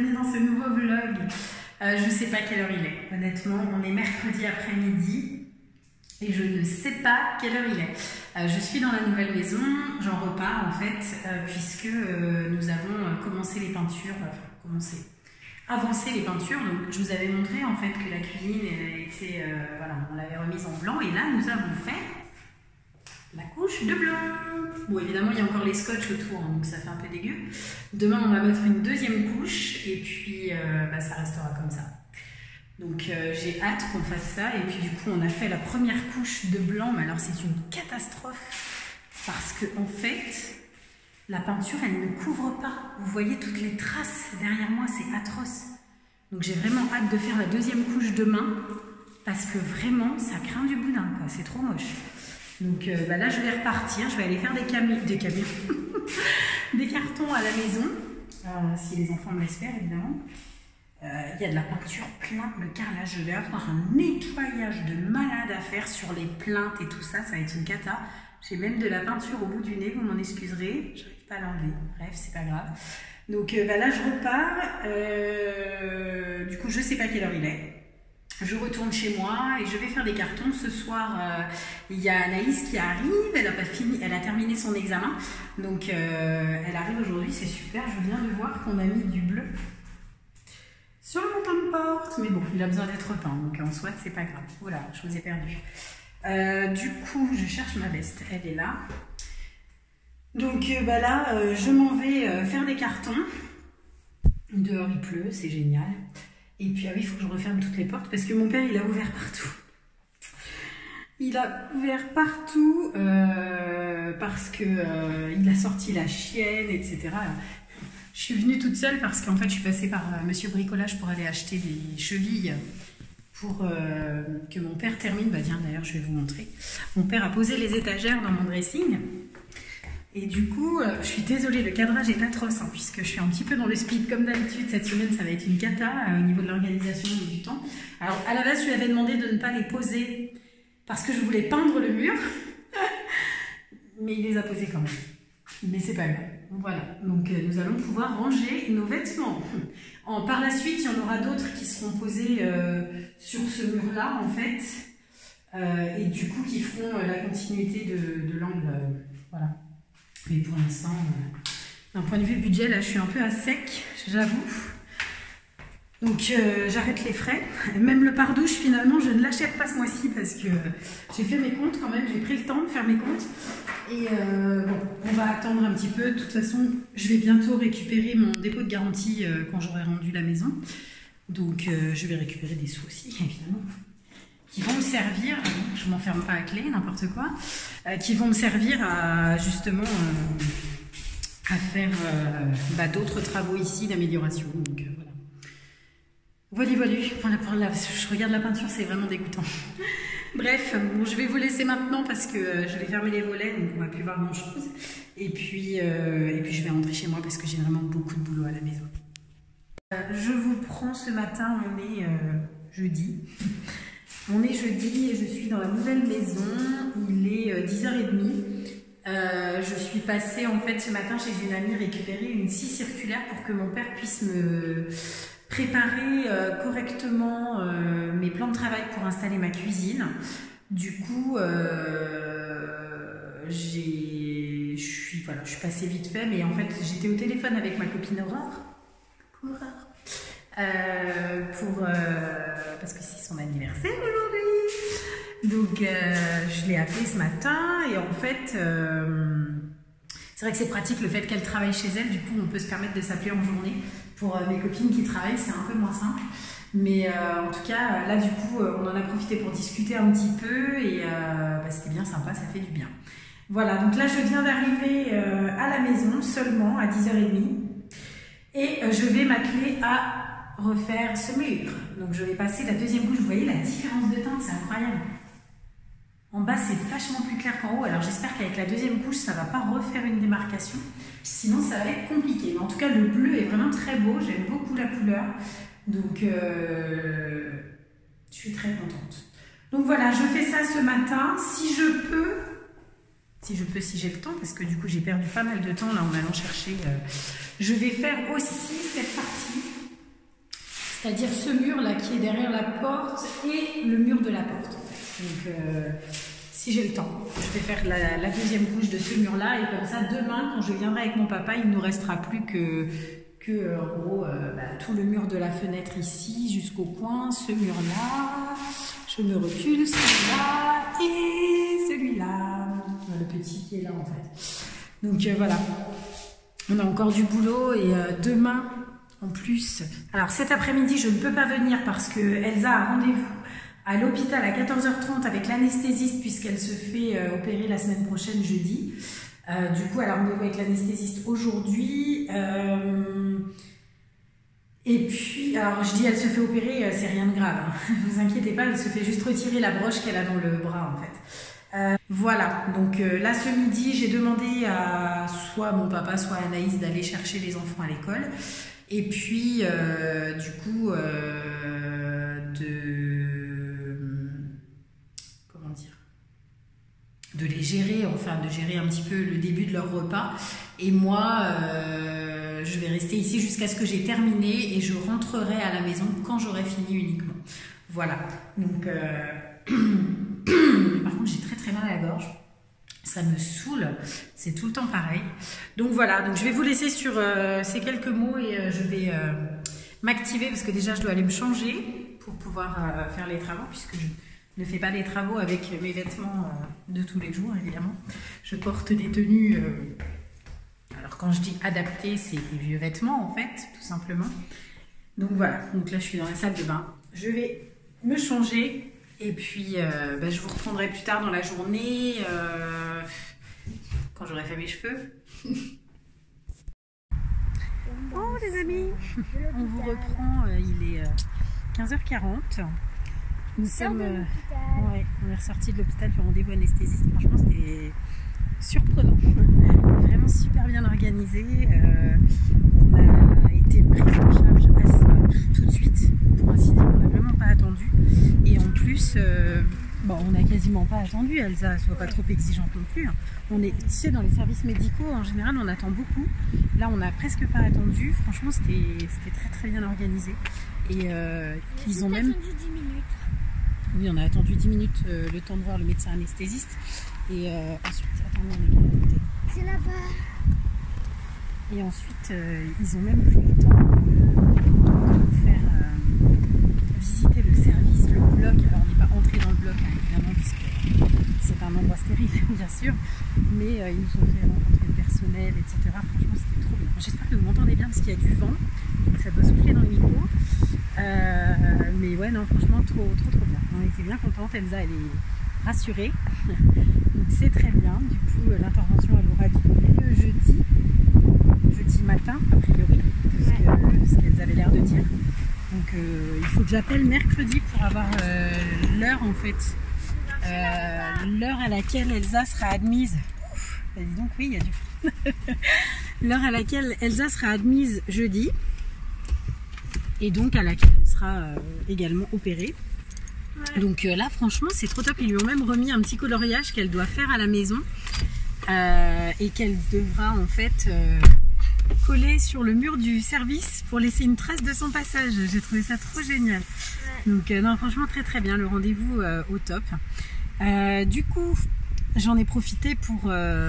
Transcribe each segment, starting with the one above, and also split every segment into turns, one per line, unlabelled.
bienvenue dans ce nouveau vlog. Je ne sais pas quelle heure il est, honnêtement, on est mercredi après-midi et je ne sais pas quelle heure il est. Je suis dans la nouvelle maison, j'en repars en fait, puisque nous avons commencé les peintures, avancé les peintures. Donc je vous avais montré en fait que la cuisine était, voilà, on l'avait remise en blanc et là nous avons fait la couche de blanc. Bon, évidemment, il y a encore les scotch autour, hein, donc ça fait un peu dégueu. Demain, on va mettre une deuxième couche et puis ça restera comme ça. Donc j'ai hâte qu'on fasse ça. Et puis du coup, on a fait la première couche de blanc, mais alors c'est une catastrophe parce que en fait, la peinture, elle ne couvre pas. Vous voyez toutes les traces derrière moi, c'est atroce. Donc j'ai vraiment hâte de faire la deuxième couche demain parce que vraiment, ça craint du boudin, quoi. C'est trop moche. Donc là, je vais repartir, je vais aller faire des cartons à la maison, si les enfants me laissent faire, évidemment. Il y a de la peinture plein le carrelage. Je vais avoir un nettoyage de malade à faire sur les plaintes et tout ça, ça va être une cata. J'ai même de la peinture au bout du nez, vous m'en excuserez, je n'arrive pas à l'enlever, bref, c'est pas grave. Donc là, je repars, du coup, je ne sais pas quelle heure il est. Je retourne chez moi et je vais faire des cartons. Ce soir, il y a Anaïs qui arrive, elle a pas fini, elle a terminé son examen. Donc elle arrive aujourd'hui, c'est super. Je viens de voir qu'on a mis du bleu sur le montant de porte. Mais bon, il a besoin d'être peint, donc en soit, c'est pas grave. Voilà, je vous ai perdu. Du coup, je cherche ma veste, elle est là. Donc là, je m'en vais faire des cartons. Dehors, il pleut, c'est génial. Et puis, ah oui, il faut que je referme toutes les portes parce que mon père, il a ouvert partout. Il a ouvert partout parce que il a sorti la chienne, etc. Alors, je suis venue toute seule parce qu'en fait, je suis passée par Monsieur Bricolage pour aller acheter des chevilles pour que mon père termine. Bah tiens, d'ailleurs, je vais vous montrer. Mon père a posé les étagères dans mon dressing. Et du coup, je suis désolée, le cadrage est atroce, hein, puisque je suis un petit peu dans le speed comme d'habitude. Cette semaine, ça va être une cata au niveau de l'organisation et du temps. Alors, à la base, je lui avais demandé de ne pas les poser parce que je voulais peindre le mur. Mais il les a posés quand même. Mais c'est pas grave. Voilà. Donc, nous allons pouvoir ranger nos vêtements. Par la suite, il y en aura d'autres qui seront posés sur ce mur-là, en fait. Et du coup, qui feront la continuité de l'angle. Voilà. Mais pour l'instant, d'un point de vue budget, là, je suis un peu à sec, j'avoue. Donc, j'arrête les frais. Même le pardouche, finalement, je ne l'achète pas ce mois-ci parce que j'ai fait mes comptes quand même. J'ai pris le temps de faire mes comptes. Et bon, on va attendre un petit peu. De toute façon, je vais bientôt récupérer mon dépôt de garantie quand j'aurai rendu la maison. Donc, je vais récupérer des sous aussi, évidemment, qui vont me servir, je ne m'enferme pas à clé, n'importe quoi, qui vont me servir à justement à faire d'autres travaux ici d'amélioration. Donc voilà. Voilà. Je regarde la peinture, c'est vraiment dégoûtant. Bref, bon, je vais vous laisser maintenant parce que je vais fermer les volets, donc on ne va plus voir grand chose. Et puis je vais rentrer chez moi parce que j'ai vraiment beaucoup de boulot à la maison. Je vous prends ce matin, on est jeudi. On est jeudi et je suis dans la nouvelle maison, il est 10h30. Je suis passée en fait ce matin chez une amie récupérer une scie circulaire pour que mon père puisse me préparer correctement mes plans de travail pour installer ma cuisine. Du coup, je suis passée vite fait, mais en fait j'étais au téléphone avec ma copine Aurore. Parce que c'est son anniversaire aujourd'hui. Donc je l'ai appelée ce matin et en fait c'est vrai que c'est pratique le fait qu'elle travaille chez elle, du coup on peut se permettre de s'appeler en journée. Pour mes copines qui travaillent, c'est un peu moins simple. Mais en tout cas, là du coup, on en a profité pour discuter un petit peu et c'était bien sympa, ça fait du bien. Voilà, donc là je viens d'arriver à la maison seulement à 10h30 et je vais m'atteler à refaire ce mur. Donc je vais passer la deuxième couche. Vous voyez la différence de teinte, c'est incroyable. En bas c'est vachement plus clair qu'en haut. Alors j'espère qu'avec la deuxième couche ça ne va pas refaire une démarcation. Sinon ça va être compliqué. Mais en tout cas le bleu est vraiment très beau. J'aime beaucoup la couleur. Donc je suis très contente. Donc voilà, je fais ça ce matin. Si j'ai le temps, parce que du coup j'ai perdu pas mal de temps là en allant chercher. Je vais faire aussi cette partie C'est-à-dire ce mur-là qui est derrière la porte et le mur de la porte. Donc, si j'ai le temps, je vais faire la deuxième couche de ce mur-là. Et comme ça, demain, quand je viendrai avec mon papa, il ne nous restera plus que en gros, tout le mur de la fenêtre ici, jusqu'au coin, ce mur-là. Je me recule, celui-là et celui-là. Le petit qui est là, en fait. Donc, voilà. On a encore du boulot et demain... En plus, alors cet après-midi, je ne peux pas venir parce que Elsa a rendez-vous à l'hôpital à 14h30 avec l'anesthésiste puisqu'elle se fait opérer la semaine prochaine, jeudi. Du coup, elle a rendez-vous avec l'anesthésiste aujourd'hui. Et puis, alors je dis elle se fait opérer, c'est rien de grave. Hein. Ne vous inquiétez pas, elle se fait juste retirer la broche qu'elle a dans le bras en fait. Voilà, donc là ce midi, j'ai demandé à soit mon papa, soit Anaïs d'aller chercher les enfants à l'école. Et puis, du coup, comment dire, de les gérer, enfin de gérer un petit peu le début de leur repas. Et moi, je vais rester ici jusqu'à ce que j'ai terminé et je rentrerai à la maison quand j'aurai fini uniquement. Voilà, donc, par contre, j'ai très très mal à la gorge. Ça me saoule, c'est tout le temps pareil. Donc voilà, donc je vais vous laisser sur ces quelques mots et je vais m'activer parce que déjà je dois aller me changer pour pouvoir faire les travaux puisque je ne fais pas les travaux avec mes vêtements de tous les jours évidemment. Je porte des tenues, alors quand je dis adaptées, c'est des vieux vêtements en fait, tout simplement. Donc voilà, donc là je suis dans la salle de bain. Je vais me changer. Et puis, je vous reprendrai plus tard dans la journée, quand j'aurai fait mes cheveux. Oh les amis, on vous reprend, il est 15h40. Nous sommes, ouais, on est ressorti de l'hôpital du rendez-vous anesthésiste. Franchement, c'était surprenant, vraiment super bien organisé. On a été pris en charge tout de suite, pour ainsi dire, on n'a vraiment pas attendu. Et en plus, on n'a quasiment pas attendu, Elsa, soit pas trop exigeante non plus. On est, tu sais, dans les services médicaux, en général, on attend beaucoup. Là, on n'a presque pas attendu. Franchement, c'était très très bien organisé. Et ils ont même...
attendu 10 minutes.
Oui, on a attendu 10 minutes le temps de voir le médecin anesthésiste. Et ensuite, attendez, on est à côté.
C'est là-bas.
Et ensuite, ils ont même pris le temps de nous faire visiter le service, le bloc. Alors, on n'est pas entré dans le bloc, hein, évidemment, puisque c'est un endroit stérile, bien sûr. Mais ils nous ont fait rencontrer le personnel, etc. Franchement, c'était trop bien. J'espère que vous m'entendez bien, parce qu'il y a du vent, donc ça doit souffler dans les micros. Mais ouais, non, franchement, trop bien. On était bien contente. Elsa, elle est rassurée. Donc, c'est très bien. Du coup, l'intervention, elle aura lieu jeudi matin, a priori, ce qu'elles avaient l'air de dire. Donc il faut que j'appelle mercredi pour avoir l'heure en fait, l'heure à laquelle Elsa sera admise. Bah, dis donc oui, il y a du l'heure à laquelle Elsa sera admise jeudi et donc à laquelle elle sera également opérée. Ouais. Donc là franchement c'est trop top, ils lui ont même remis un petit coloriage qu'elle doit faire à la maison et qu'elle devra en fait coller sur le mur du service pour laisser une trace de son passage. J'ai trouvé ça trop génial. Ouais. Donc non, franchement très très bien, le rendez-vous au top. Du coup, j'en ai profité pour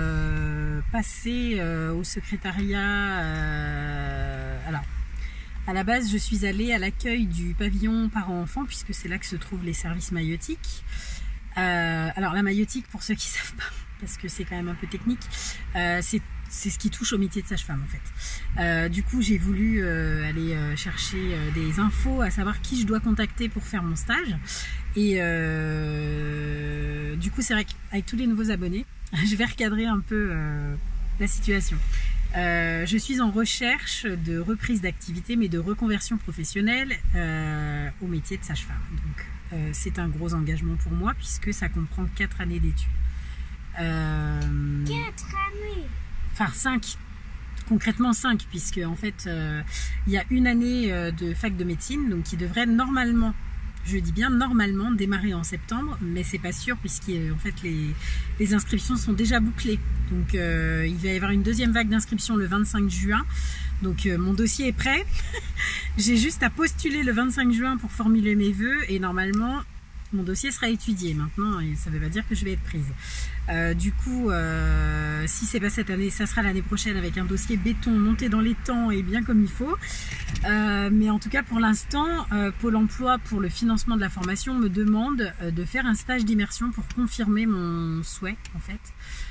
passer au secrétariat. Alors, à la base, je suis allée à l'accueil du pavillon parents-enfants puisque c'est là que se trouvent les services maïeutiques. Alors la maïeutique, pour ceux qui ne savent pas, parce que c'est quand même un peu technique, c'est ce qui touche au métier de sage-femme en fait. Du coup, j'ai voulu aller chercher des infos, à savoir qui je dois contacter pour faire mon stage. Et du coup, c'est vrai qu'avec tous les nouveaux abonnés, je vais recadrer un peu la situation. Je suis en recherche de reprise d'activité, mais de reconversion professionnelle au métier de sage-femme. Donc, c'est un gros engagement pour moi puisque ça comprend 4 années d'études. 4
années.
Enfin 5, concrètement 5, puisque en fait il y a une année de fac de médecine, donc qui devrait normalement je dis bien normalement démarrer en septembre, mais c'est pas sûr puisqu'en fait les inscriptions sont déjà bouclées. Donc il va y avoir une deuxième vague d'inscription le 25 juin. Donc mon dossier est prêt. J'ai juste à postuler le 25 juin pour formuler mes vœux et normalement mon dossier sera étudié maintenant et ça ne veut pas dire que je vais être prise. Du coup, si c'est pas cette année, ça sera l'année prochaine avec un dossier béton monté dans les temps et bien comme il faut. Mais en tout cas, pour l'instant, Pôle emploi pour le financement de la formation me demande de faire un stage d'immersion pour confirmer mon souhait en fait.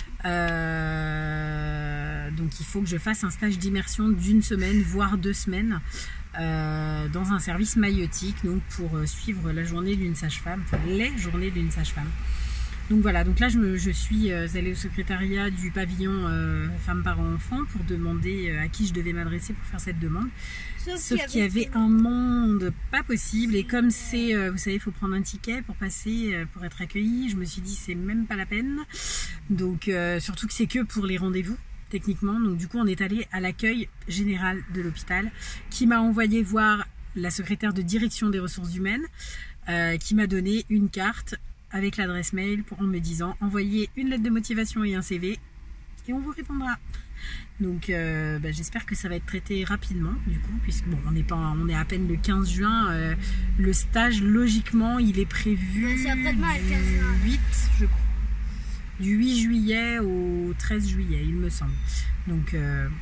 Donc il faut que je fasse un stage d'immersion d'1 semaine voire 2 semaines dans un service maïeutique, donc pour suivre la journée d'une sage-femme, enfin les journées d'une sage-femme. Donc voilà, donc là je suis allée au secrétariat du pavillon femmes, parents, enfants pour demander à qui je devais m'adresser pour faire cette demande. Sauf qu'il y avait un monde pas possible et comme c'est, vous savez, il faut prendre un ticket pour passer, pour être accueilli, je me suis dit c'est même pas la peine. Donc surtout que c'est que pour les rendez-vous techniquement. Donc du coup on est allé à l'accueil général de l'hôpital qui m'a envoyé voir la secrétaire de direction des ressources humaines qui m'a donné une carte avec l'adresse mail en me disant envoyez une lettre de motivation et un CV et on vous répondra. Donc j'espère que ça va être traité rapidement du coup, puisque bon on est à peine le 15 juin, le stage logiquement il est prévu du 8 je crois, du 8 juillet au 13 juillet il me semble. Donc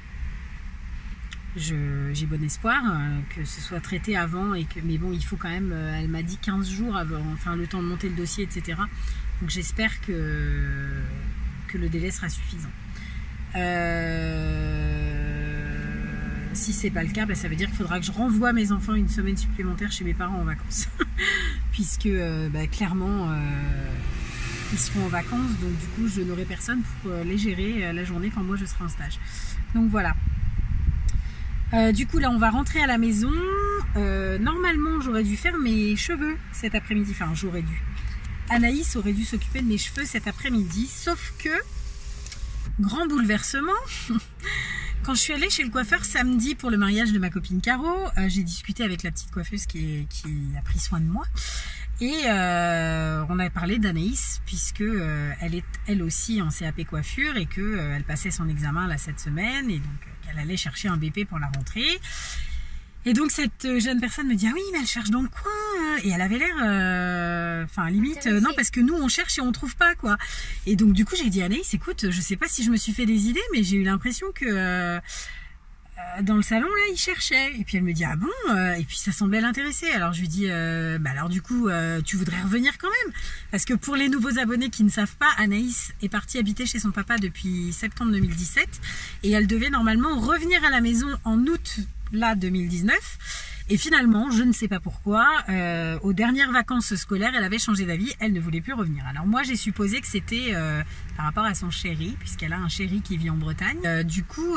j'ai bon espoir que ce soit traité avant mais bon il faut quand même, elle m'a dit 15 jours avant, enfin le temps de monter le dossier etc. Donc j'espère que le délai sera suffisant. Si c'est pas le cas, ça veut dire qu'il faudra que je renvoie mes enfants une semaine supplémentaire chez mes parents en vacances puisque clairement ils seront en vacances, donc du coup je n'aurai personne pour les gérer la journée quand moi je serai en stage. Donc voilà. Du coup là on va rentrer à la maison. Normalement j'aurais dû faire mes cheveux cet après-midi, enfin j'aurais dû. Anaïs aurait dû s'occuper de mes cheveux cet après-midi, sauf que grand bouleversement. Quand je suis allée chez le coiffeur samedi pour le mariage de ma copine Caro, j'ai discuté avec la petite coiffeuse qui a pris soin de moi. Et on a parlé d'Anaïs puisque elle est elle aussi en CAP coiffure et qu'elle passait son examen là cette semaine et donc qu'elle allait chercher un BP pour la rentrée. Et donc cette jeune personne me dit ah oui mais elle cherche dans le coin et elle avait l'air enfin limite non parce que nous on cherche et on trouve pas quoi. Et donc du coup j'ai dit Anaïs écoute je sais pas si je me suis fait des idées mais j'ai eu l'impression que dans le salon là il cherchait et puis elle me dit ah bon et puis ça semblait l'intéresser. Alors je lui dis alors du coup tu voudrais revenir quand même parce que pour les nouveaux abonnés qui ne savent pas, Anaïs est partie habiter chez son papa depuis septembre 2017 et elle devait normalement revenir à la maison en août là 2019 et finalement je ne sais pas pourquoi aux dernières vacances scolaires elle avait changé d'avis, elle ne voulait plus revenir. Alors moi j'ai supposé que c'était par rapport à son chéri puisqu'elle a un chéri qui vit en Bretagne. Du coup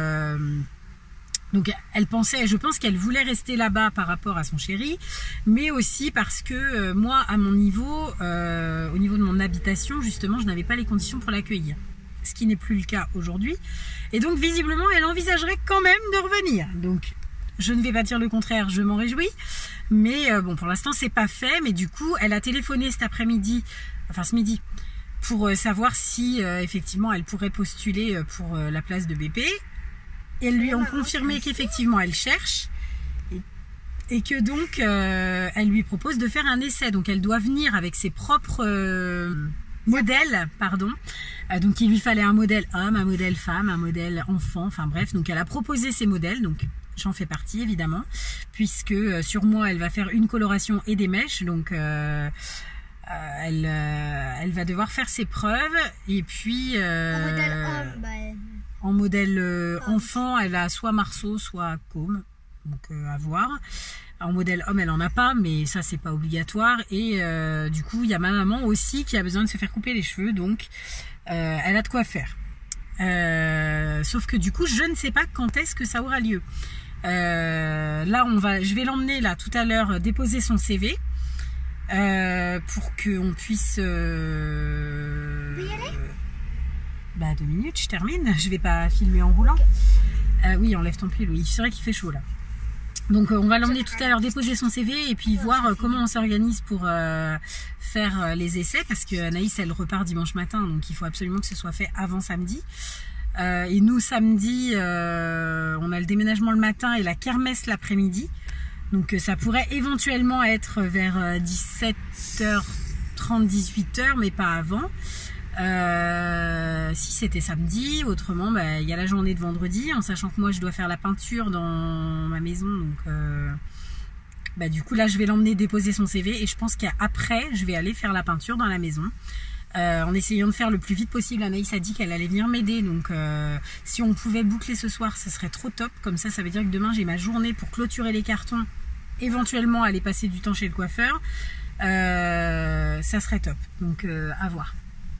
donc elle pensait, je pense qu'elle voulait rester là-bas par rapport à son chéri, mais aussi parce que moi à mon niveau, au niveau de mon habitation justement, je n'avais pas les conditions pour l'accueillir. Ce qui n'est plus le cas aujourd'hui. Et donc visiblement elle envisagerait quand même de revenir. Donc je ne vais pas dire le contraire, je m'en réjouis. Mais bon pour l'instant c'est pas fait. Mais du coup elle a téléphoné cet après-midi, enfin ce midi, pour savoir si effectivement elle pourrait postuler pour la place de BP. Et elles lui ont confirmé qu'effectivement elle cherche et que donc elle lui propose de faire un essai. Donc elle doit venir avec ses propres modèles, pardon. Donc il lui fallait un modèle homme, un modèle femme, un modèle enfant, enfin bref. Donc elle a proposé ses modèles, donc j'en fais partie évidemment, puisque sur moi elle va faire une coloration et des mèches. Donc elle va devoir faire ses preuves et puis
Un modèle homme,
en modèle enfant, elle a soit Marceau, soit Côme, donc à voir. En modèle homme, elle en a pas, mais ça c'est pas obligatoire. Et du coup, il y a ma maman aussi qui a besoin de se faire couper les cheveux, donc elle a de quoi faire. Sauf que du coup, je ne sais pas quand est-ce que ça aura lieu. Là, je vais l'emmener là tout à l'heure déposer son CV pour qu'on puisse.
Tu peux y aller ?
2 minutes, je termine. Je vais pas filmer en roulant. Oui, enlève ton pull. Oui, c'est vrai qu'il fait chaud là. Donc on va l'emmener tout à l'heure déposer son CV et puis voir comment on s'organise pour faire les essais parce que Anaïs elle repart dimanche matin donc il faut absolument que ce soit fait avant samedi. Et nous samedi on a le déménagement le matin et la kermesse l'après-midi. Donc ça pourrait éventuellement être vers 17h30, 18h mais pas avant. Si c'était samedi, autrement il y a la journée de vendredi en sachant que moi je dois faire la peinture dans ma maison donc du coup là je vais l'emmener déposer son CV et je pense qu'après je vais aller faire la peinture dans la maison en essayant de faire le plus vite possible. Anaïs a dit qu'elle allait venir m'aider donc si on pouvait boucler ce soir ce serait trop top, comme ça veut dire que demain j'ai ma journée pour clôturer les cartons, éventuellement aller passer du temps chez le coiffeur, ça serait top, donc à voir.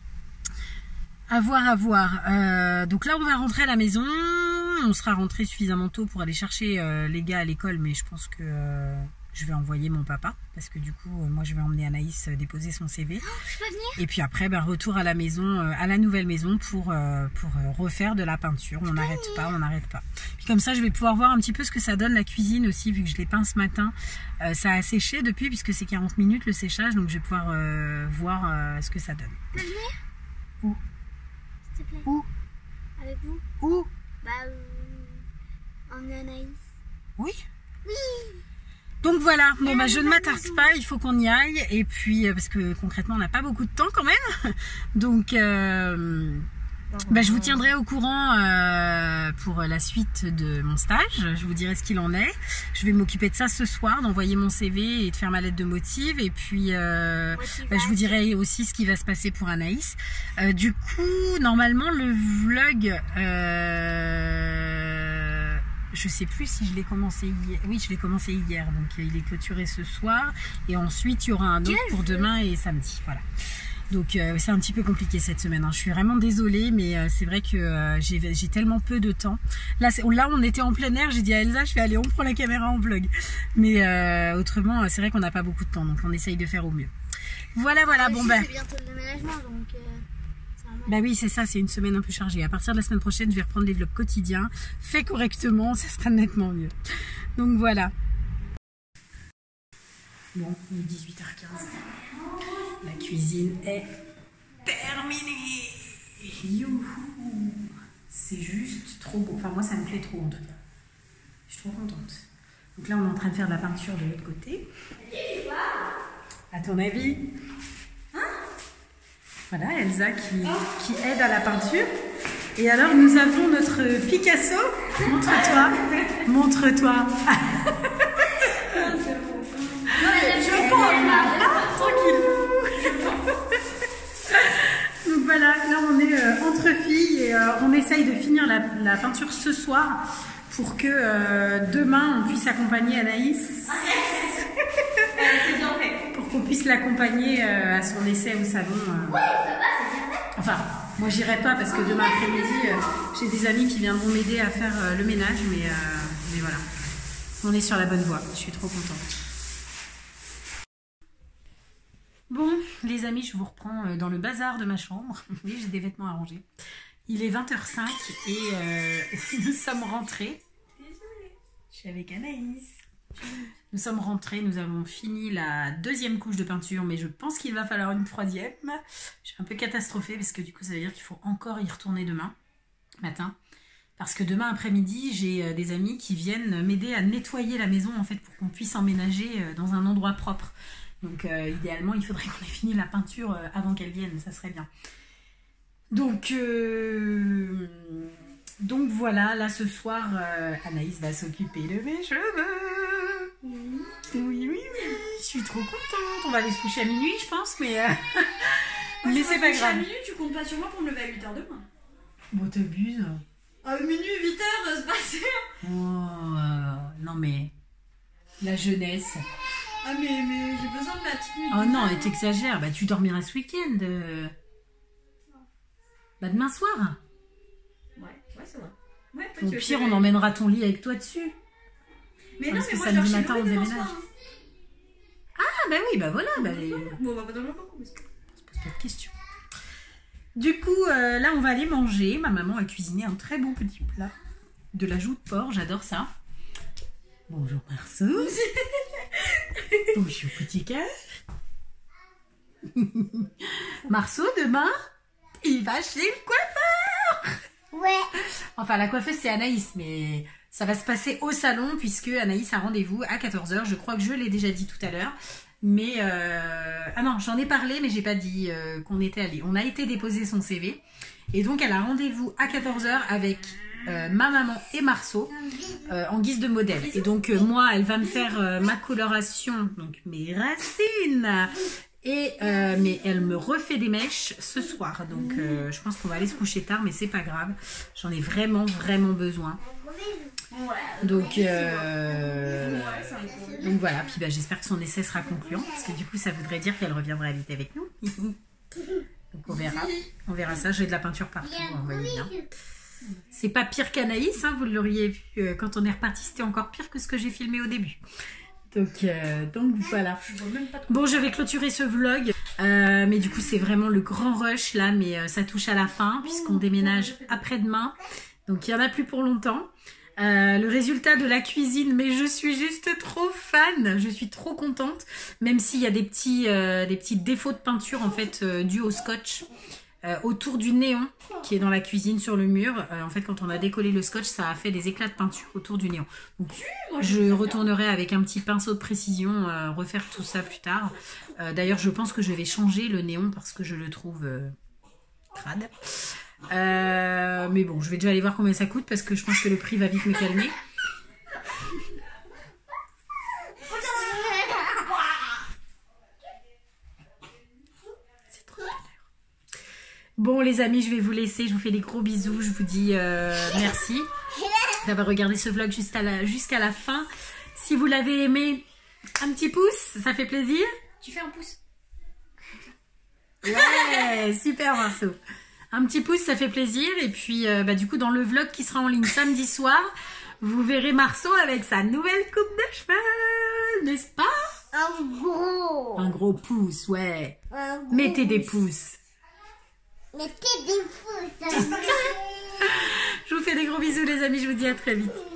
À voir. Donc là, on va rentrer à la maison. On sera rentré suffisamment tôt pour aller chercher les gars à l'école, mais je pense que je vais envoyer mon papa parce que du coup, moi, je vais emmener Anaïs déposer son CV.
Oh, je peux venir ?
Et puis après, retour à la maison, à la nouvelle maison pour refaire de la peinture. On n'arrête pas. Puis comme ça, je vais pouvoir voir un petit peu ce que ça donne la cuisine aussi, vu que je l'ai peint ce matin. Ça a séché depuis puisque c'est 40 minutes le séchage, donc je vais pouvoir voir ce que ça donne.
Je peux venir ?
Où ?
S'il te plaît.
Où ?
Avec vous ?
Où ?
Emmener Anaïs.
Oui.
Oui.
Donc voilà, je ne m'attarde pas, il faut qu'on y aille. Et puis, parce que concrètement, on n'a pas beaucoup de temps quand même. Donc, je vous tiendrai au courant pour la suite de mon stage. Je vous dirai ce qu'il en est. Je vais m'occuper de ça ce soir, d'envoyer mon CV et de faire ma lettre de motive. Et puis, je vous dirai aussi ce qui va se passer pour Anaïs. Du coup, normalement, le vlog... je sais plus si je l'ai commencé hier. Oui, je l'ai commencé hier, donc il est clôturé ce soir. Et ensuite, il y aura un autre pour demain et samedi. Voilà. Donc c'est un petit peu compliqué cette semaine. Je suis vraiment désolée, mais c'est vrai que j'ai tellement peu de temps. Là, on était en plein air. J'ai dit à Elsa, je vais aller, on prend la caméra en vlog. Mais autrement, c'est vrai qu'on n'a pas beaucoup de temps, donc on essaye de faire au mieux. Voilà.
C'est bientôt le déménagement, donc...
oui, c'est ça, c'est une semaine un peu chargée. À partir de la semaine prochaine, je vais reprendre les vlogs quotidiens. Fait correctement, ça sera nettement mieux. Donc voilà. Bon, il est 18h15. La cuisine est terminée. Youhou. C'est juste trop beau. Enfin, moi, ça me plaît trop en tout cas. Je suis trop contente. Donc là, on est en train de faire de la peinture de l'autre côté. À ton avis ? Voilà, Elsa qui aide à la peinture. Et alors, nous avons notre Picasso. Montre-toi. Donc voilà, là on est entre filles et on essaye de finir la peinture ce soir pour que demain on puisse accompagner Anaïs.
C'est bien fait.
Pour qu'on puisse l'accompagner à son essai au salon.
Oui, ça va, c'est bien fait.
Enfin, moi j'irai pas parce que demain après-midi j'ai des amis qui viendront m'aider à faire le ménage, mais voilà. On est sur la bonne voie, je suis trop contente. Bon, les amis, je vous reprends dans le bazar de ma chambre. Oui, j'ai des vêtements à ranger. Il est 20h05 et nous sommes rentrés.
Désolée.
Je suis avec Anaïs. Nous sommes rentrés, nous avons fini la deuxième couche de peinture, mais je pense qu'il va falloir une troisième. Je suis un peu catastrophée parce que du coup, ça veut dire qu'il faut encore y retourner demain matin. Parce que demain après-midi, j'ai des amis qui viennent m'aider à nettoyer la maison en fait pour qu'on puisse emménager dans un endroit propre. Donc idéalement, il faudrait qu'on ait fini la peinture avant qu'elle vienne, ça serait bien. Donc voilà, là ce soir, Anaïs va s'occuper de mes cheveux. Oui, je suis trop contente. On va aller se coucher à minuit, je pense, mais c'est pas grave.
À minuit, tu comptes pas sur moi pour me lever à 8h demain.
Bon, t'abuses.
À minuit, 8h, se passer.
Oh, non mais, la jeunesse.
Ah mais j'ai besoin de ma petite nuit.
Oh non, t'exagères. Tu dormiras ce week-end. Demain soir.
Ouais, c'est vrai. Ouais,
Au pire, on emmènera ton lit avec toi dessus.
Mais
parce
non,
que
mais moi,
samedi
je dors
matin,
chez
on
Louis demain
déménage.
soir.
Ah, oui, voilà.
Bon, on va pas dormir beaucoup, mais c'est
Je pose pas de questions. Du coup, là, on va aller manger. Ma maman a cuisiné un très bon petit plat de la joue de porc. J'adore ça. Bonjour Marceau. Bonjour petit cœur. Marceau, demain, il va chez le coiffeur.
Ouais.
Enfin, la coiffeuse, c'est Anaïs, mais ça va se passer au salon puisque Anaïs a rendez-vous à 14 h. Je crois que je l'ai déjà dit tout à l'heure. Mais, ah non, j'en ai parlé, mais j'ai pas dit qu'on était allé. On a été déposer son CV. Et donc, elle a rendez-vous à 14 h avec ma maman et Marceau en guise de modèle. Et donc, moi, elle va me faire ma coloration, donc mes racines. Et mais elle me refait des mèches ce soir, donc je pense qu'on va aller se coucher tard, mais c'est pas grave, j'en ai vraiment besoin. Donc voilà, puis bah, j'espère que son essai sera concluant, parce que du coup ça voudrait dire qu'elle reviendra habiter avec nous. Donc on verra ça. J'ai de la peinture partout, vous voyez bien. C'est pas pire qu'Anaïs, hein, vous l'auriez vu quand on est reparti, c'était encore pire que ce que j'ai filmé au début. Donc voilà. Bon, je vais clôturer ce vlog, mais du coup c'est vraiment le grand rush là, mais ça touche à la fin puisqu'on déménage après-demain, donc il n'y en a plus pour longtemps. Le résultat de la cuisine, mais je suis juste trop fan, je suis trop contente, même s'il y a des petits défauts de peinture en fait dus au scotch. Autour du néon qui est dans la cuisine sur le mur, en fait quand on a décollé le scotch, ça a fait des éclats de peinture autour du néon. Donc je retournerai avec un petit pinceau de précision refaire tout ça plus tard. D'ailleurs je pense que je vais changer le néon parce que je le trouve crade. Mais bon, je vais déjà aller voir combien ça coûte parce que je pense que le prix va vite me calmer. Bon les amis, je vais vous laisser, je vous fais des gros bisous, je vous dis merci d'avoir regardé ce vlog jusqu'à la fin. Si vous l'avez aimé, un petit pouce, ça fait plaisir.
Tu fais un pouce.
Ouais, super Marceau. Un petit pouce, ça fait plaisir. Et puis bah, du coup dans le vlog qui sera en ligne samedi soir, vous verrez Marceau avec sa nouvelle coupe de cheveux, n'est-ce pas? Un gros pouce, ouais. Mettez des pouces.
Mettez des pouces.
Je vous fais des gros bisous les amis, je vous dis à très vite.